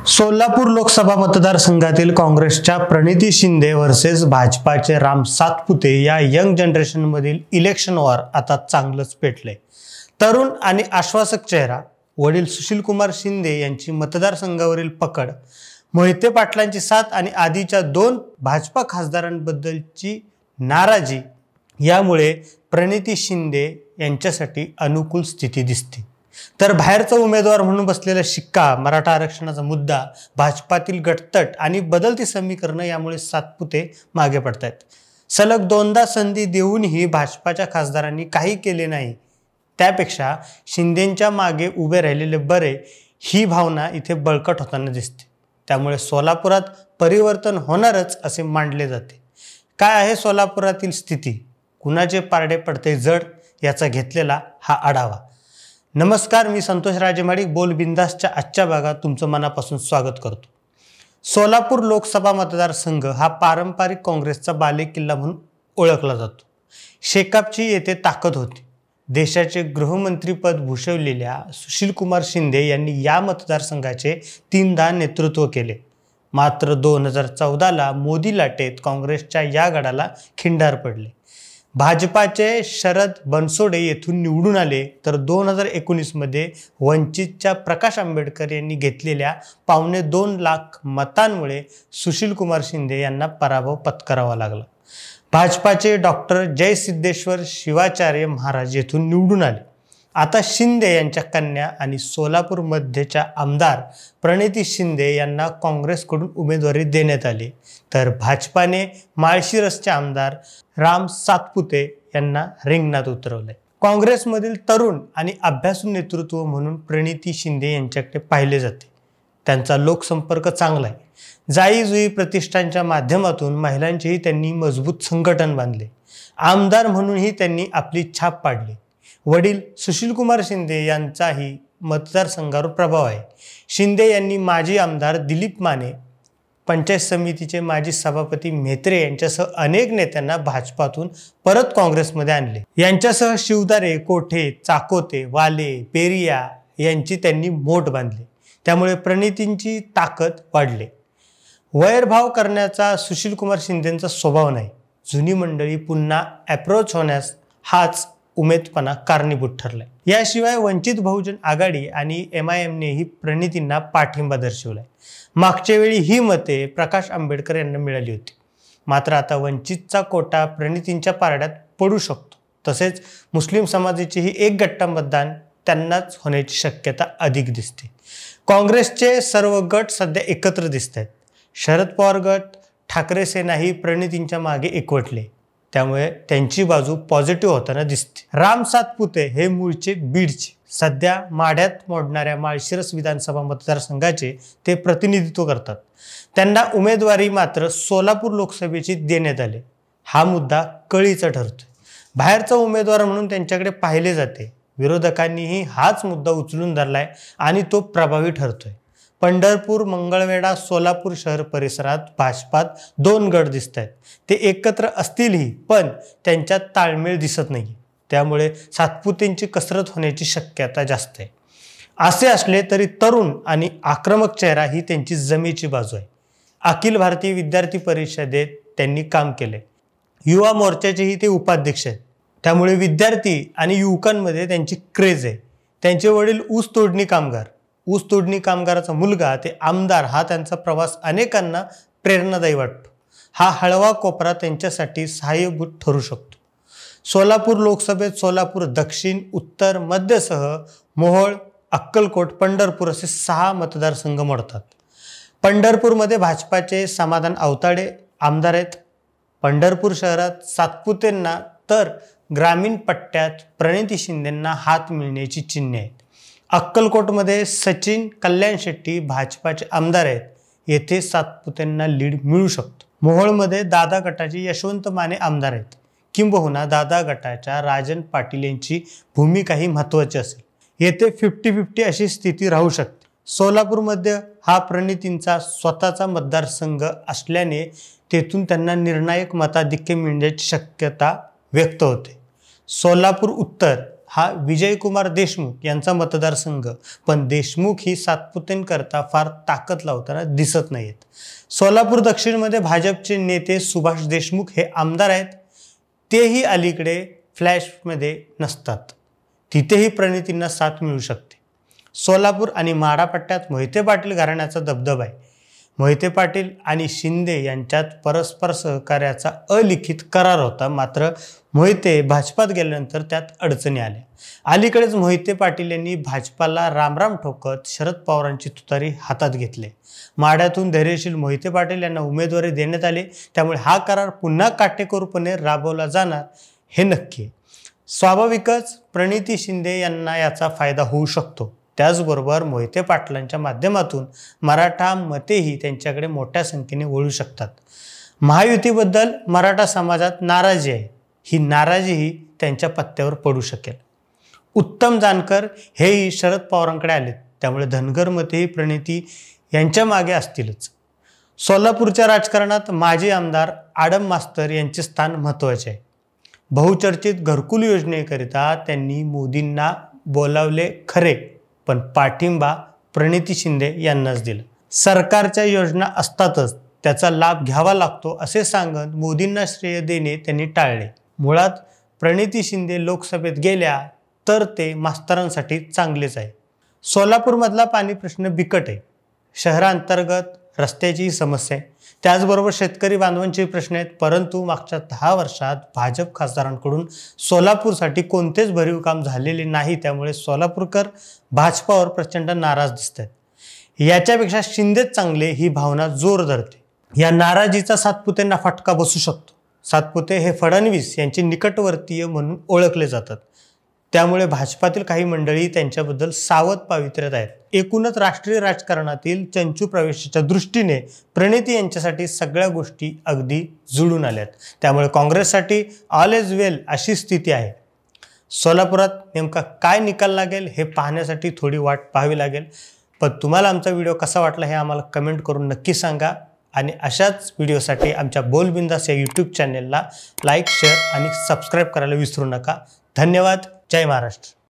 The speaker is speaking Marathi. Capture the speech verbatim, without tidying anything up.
सोलापूर लोकसभा मतदारसंघातील काँग्रेसच्या प्रणिती शिंदे वर्सेस भाजपाचे राम सातपुते या यंग जनरेशनमधील इलेक्शन वॉर आता चांगलंच पेटलंय। तरुण आणि आश्वासक चेहरा वडील सुशीलकुमार शिंदे यांची मतदारसंघावरील पकड, मोहिते पाटलांची साथ आणि आधीच्या दोन भाजपा खासदारांबद्दलची नाराजी यामुळे प्रणिती शिंदे यांच्यासाठी अनुकूल स्थिती दिसते। तर बाहेरचा उमेदवार म्हणून बसलेला शिक्का, मराठा आरक्षणाचा मुद्दा, भाजपातील गटतट आणि बदलती समीकरणं यामुळे सातपुते मागे पडतायत। सलग दोनदा संधी देऊनही भाजपाच्या खासदारांनी काही केले नाही, त्यापेक्षा शिंदेंच्या मागे उभे राहिलेले बरे, ही भावना इथे बळकट होताना दिसते। त्यामुळे सोलापुरात परिवर्तन होणारच असे मानले जाते। काय आहे सोलापुरातील स्थिती, कुणाचे पारडे पडते जड, याचा घेतलेला हा आढावा। नमस्कार, मी संतोष राजेमाडिक बोल बिंदासच्या आजच्या भागात तुमचं मनापासून स्वागत करतो। सोलापूर लोकसभा मतदारसंघ हा पारंपरिक काँग्रेसचा बालेकिल्ला म्हणून ओळखला जातो। शेकापची येथे ताकद होती। देशाचे गृहमंत्रीपद भूषवलेल्या सुशीलकुमार शिंदे यांनी या मतदारसंघाचे तीनदा नेतृत्व केले। मात्र दोन हजार चौदाला मोदी लाटेत काँग्रेसच्या या गडाला खिंडार पडले। भाजपाचे शरद बनसोडे येथून निवडून आले, तर दोन हजार एकोणीसमध्ये वंचितच्या प्रकाश आंबेडकर यांनी घेतलेल्या पावणे दोन लाख मतांमुळे सुशीलकुमार शिंदे यांना पराभव पत्करावा लागला। भाजपाचे डॉक्टर जयसिद्धेश्वर शिवाचार्य महाराज येथून निवडून आले। आता शिंदे यांच्या कन्या आणि सोलापूर मध्यच्या आमदार प्रणिती शिंदे यांना काँग्रेसकडून उमेदवारी देण्यात आली, तर भाजपाने माळशिरसचे आमदार राम सातपुते यांना रिंगणात उतरवले। काँग्रेसमधील तरुण आणि अभ्यासू नेतृत्व म्हणून प्रणिती शिंदे यांच्याकडे पाहिले जाते। त्यांचा लोकसंपर्क चांगला आहे। जाई जुई प्रतिष्ठानच्या माध्यमातून महिलांचेही त्यांनी मजबूत संघटन बांधले। आमदार म्हणूनही त्यांनी आपली छाप पाडली। वडील सुशीलकुमार शिंदे यांचाही मतदारसंघावर प्रभाव आहे। शिंदे यांनी माजी आमदार दिलीप माने, पंचायत समितीचे माजी सभापती म्हेत्रे यांच्यासह अनेक नेत्यांना भाजपातून परत काँग्रेसमध्ये आणले। यांच्यासह शिवदारे, कोठे, चाकोते, वाले, पेरिया यांची त्यांनी मोठ बांधली। त्यामुळे प्रणितींची ताकद वाढली। वैरभाव करण्याचा सुशीलकुमार शिंदेंचा स्वभाव नाही। जुनी मंडळी पुन्हा अप्रोच होण्यास हाच उमेदपणा कारणीभूत ठरलाय। याशिवाय वंचित बहुजन आघाडी आणि एम आय एमनेही प्रणितींना पाठिंबा दर्शवलाय। मागच्या वेळी ही मते प्रकाश आंबेडकर यांना मिळाली होती। मात्र आता वंचितचा कोटा प्रणितींच्या पारड्यात पडू शकतो। तसेच मुस्लिम समाजाचेही एक गट्टा मतदान त्यांनाच होण्याची शक्यता अधिक दिसते। काँग्रेसचे सर्व गट सध्या एकत्र दिसत आहेत। शरद पवार गट, ठाकरे सेनाही प्रणितींच्या मागे एकवटले, त्यामुळे त्यांची बाजू पॉझिटिव्ह होताना दिसते। राम सातपुते हे मूळचे बीडचे, सध्या माढ्यात मोडणाऱ्या माळशिरस विधानसभा मतदारसंघाचे ते प्रतिनिधित्व करतात। त्यांना उमेदवारी मात्र सोलापूर लोकसभेची देण्यात आली। हा मुद्दा कळीचा ठरतोय। बाहेरचा उमेदवार म्हणून त्यांच्याकडे पाहिले जाते। विरोधकांनीही हाच मुद्दा उचलून धरलाय आणि तो प्रभावी ठरतोय। पंढरपूर, मंगळवेढा, सोलापूर शहर परिसरात भाजपात दोन गट दिसत आहेत। ते एकत्र असतीलही, पण त्यांच्यात ताळमेळ दिसत नाही। त्यामुळे सातपुतेंची कसरत होण्याची शक्यता जास्त आहे। असे असले तरी तरुण आणि आक्रमक चेहरा ही त्यांची जमेची बाजू आहे। अखिल भारतीय विद्यार्थी परिषदेत त्यांनी काम केले। युवा मोर्चाचेही ते उपाध्यक्ष आहेत। त्यामुळे विद्यार्थी आणि युवकांमध्ये त्यांची क्रेज आहे। त्यांचे वडील ऊस तोडणी कामगार, ऊस तोडणी कामगाराचा मुलगा ते आमदार, हा त्यांचा प्रवास अनेकांना प्रेरणादायी वाटतो। हा हळवा कोपरा त्यांच्यासाठी सहाय्यभूत ठरू शकतो। सोलापूर लोकसभेत सोलापूर दक्षिण, उत्तर, मध्यसह मोहोळ, अक्कलकोट, पंढरपूर असे सहा मतदारसंघ मोडतात। पंढरपूरमध्ये भाजपाचे समाधान अवताडे आमदार आहेत। पंढरपूर शहरात सातपुतेंना तर ग्रामीण पट्ट्यात प्रणिती शिंदेंना हात मिळण्याची चिन्हे आहेत। अक्कलकोटमध्ये सचिन कल्याण शेट्टी भाजपाचे आमदार आहेत। येथे सातपुतेंना लीड मिळू शकतो। मोहोळमध्ये दादा गटाचे यशवंत माने आमदार आहेत। किंबहुना दादा गटाच्या राजन पाटील यांची भूमिकाही महत्त्वाची असेल। येथे फिफ्टी फिफ्टी अशी स्थिती राहू शकते। सोलापूरमध्ये हा प्रणितींचा स्वतःचा मतदारसंघ असल्याने तेथून त्यांना निर्णायक मताधिक्य मिळण्याची शक्यता व्यक्त होते। सोलापूर उत्तर हा विजयकुमार देशमुख यांचा मतदारसंघ, पण देशमुख ही सातपुतेंकरता फार ताकद लावताना दिसत नाहीत. सोलापूर दक्षिणमध्ये भाजपचे नेते सुभाष देशमुख हे आमदार आहेत. तेही अलीकडे फ्लॅशमध्ये नसतात. तिथेही प्रणितींना साथ मिळू शकते. सोलापूर आणि माढा पट्ट्यात मोहिते पाटील घराण्याचा दबदबा आहे. मोहिते पाटील आणि शिंदे यांच्यात परस्पर सहकार्याचा अलिखित करार होता. मात्र मोहिते भाजपात गेल्यानंतर त्यात अडचणी आल्या. अलीकडेच मोहिते पाटील यांनी भाजपाला रामराम ठोकत शरद पवारांची तुतारी हातात घेतली. माढ्यातून धैर्यशील मोहिते पाटील यांना उमेदवारी देण्यात आली. त्यामुळे हा करार पुन्हा काटेकोरपणे राबवला जाणार हे नक्की आहे. स्वाभाविकच प्रणिती शिंदे यांना याचा फायदा होऊ शकतो. त्याचबरोबर मोहिते पाटलांच्या माध्यमातून मराठा मतेही त्यांच्याकडे मोठ्या संख्येने वळू शकतात. महायुतीबद्दल मराठा समाजात नाराजी आहे. ही नाराजीही त्यांच्या पत्त्यावर पडू शकेल. उत्तम जानकर हेही शरद पवारांकडे आलेत. त्यामुळे धनगर मतेही प्रणिती यांच्या मागे असतीलच. सोलापूरच्या राजकारणात माजी आमदार आडम मास्तर यांचे स्थान महत्त्वाचे आहे. बहुचर्चित घरकुल योजनेकरिता त्यांनी मोदींना बोलावले खरे, पण पाठिंबा प्रणिती शिंदे यांनाच दिला. सरकारच्या योजना असतातच त्याचा लाभ घ्यावा लागतो असे सांगत मोदींना श्रेय देणे त्यांनी टाळले. मुळात प्रणिती शिंदे लोकसभेत गेल्या तर ते मास्तरांसाठी चांगलेच आहे. सोलापूरमधला पाणी प्रश्न बिकट आहे. शहरांतर्गत रस्त्याची समस्या आहे. त्याचबरोबर शेतकरी बांधवांचे प्रश्न आहेत. परंतु मागच्या दहा वर्षात भाजप खासदारांकडून सोलापूरसाठी कोणतेच भरीव काम झालेले नाही. त्यामुळे सोलापूरकर भाजपावर प्रचंड नाराज दिसत आहेत. याच्यापेक्षा शिंदेच चांगले ही भावना जोर धरते. या नाराजीचा सातपुतेंना फटका बसू शकतो. सातपुते हे फडणवीस यांचे निकटवर्तीय म्हणून ओळखले जातात. त्यामुळे भाजपातील काही मंडळी त्यांच्याबद्दल सावध पावित्र्यात आहेत. एकूणच राष्ट्रीय राजकारणातील चंचू प्रवेशाच्या दृष्टीने प्रणिती यांच्यासाठी सगळ्या गोष्टी अगदी जुळून आल्यात. त्यामुळे काँग्रेससाठी ऑल इज वेल अशी स्थिती आहे. सोलापुरात नेमका काय निकाल लागेल हे पाहण्यासाठी थोडी वाट पाहावी लागेल. पण तुम्हाला आमचा व्हिडिओ कसा वाटला हे आम्हाला कमेंट करून नक्की सांगा. आणि अशाच व्हिडिओसाठी आमच्या बोलबिंदास या यूट्यूब चॅनेलला लाईक, शेअर आणि सबस्क्राईब करायला विसरू नका. धन्यवाद. जय महाराष्ट्र.